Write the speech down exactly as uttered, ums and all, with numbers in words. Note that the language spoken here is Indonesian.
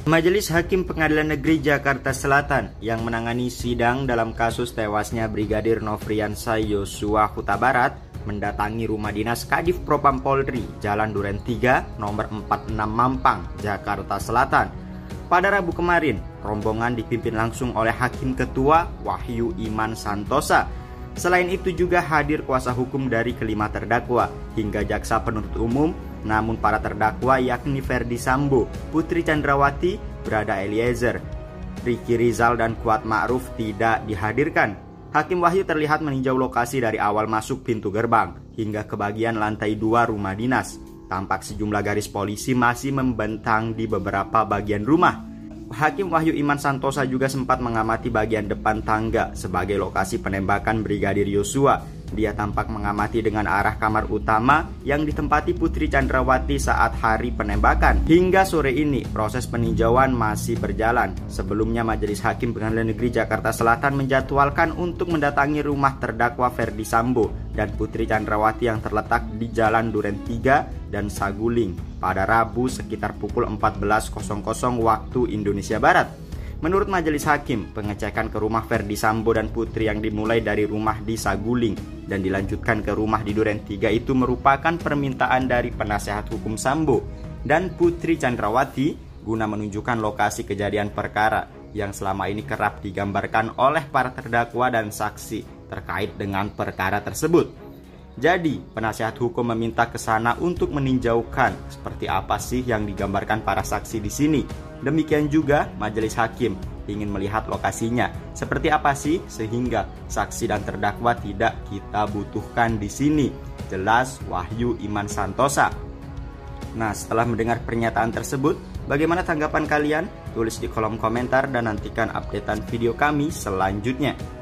Majelis Hakim Pengadilan Negeri Jakarta Selatan yang menangani sidang dalam kasus tewasnya Brigadir Nofriansah Yosua Huta Barat mendatangi rumah dinas Kadif Propam Polri, Jalan Duren tiga, nomor empat puluh enam Mampang, Jakarta Selatan. Pada Rabu kemarin, rombongan dipimpin langsung oleh Hakim Ketua Wahyu Iman Santosa. Selain itu juga hadir kuasa hukum dari kelima terdakwa hingga jaksa penuntut umum. Namun para terdakwa yakni Ferdi Sambo, Putri Chandrawati, Brada Eliezer, Ricky Rizal dan Kuat Ma'ruf tidak dihadirkan. Hakim Wahyu terlihat meninjau lokasi dari awal masuk pintu gerbang hingga ke bagian lantai dua rumah dinas. Tampak sejumlah garis polisi masih membentang di beberapa bagian rumah. Hakim Wahyu Iman Santosa juga sempat mengamati bagian depan tangga sebagai lokasi penembakan Brigadir Yosua. Dia tampak mengamati dengan arah kamar utama yang ditempati Putri Chandrawati saat hari penembakan. Hingga sore ini proses peninjauan masih berjalan. Sebelumnya Majelis Hakim Pengadilan Negeri Jakarta Selatan menjadwalkan untuk mendatangi rumah terdakwa Ferdi Sambo dan Putri Chandrawati yang terletak di Jalan Duren tiga dan Saguling pada Rabu sekitar pukul empat belas waktu Indonesia Barat. Menurut Majelis Hakim, pengecekan ke rumah Ferdi Sambo dan Putri yang dimulai dari rumah di Saguling dan dilanjutkan ke rumah di Duren tiga itu merupakan permintaan dari penasehat hukum Sambo dan Putri Chandrawati guna menunjukkan lokasi kejadian perkara yang selama ini kerap digambarkan oleh para terdakwa dan saksi terkait dengan perkara tersebut. Jadi, penasehat hukum meminta ke sana untuk meninjaukan seperti apa sih yang digambarkan para saksi di sini. Demikian juga Majelis Hakim ingin melihat lokasinya seperti apa sih sehingga saksi dan terdakwa tidak kita butuhkan di sini. Jelas Wahyu Iman Santosa. Nah, setelah mendengar pernyataan tersebut, bagaimana tanggapan kalian? Tulis di kolom komentar dan nantikan updatean video kami selanjutnya.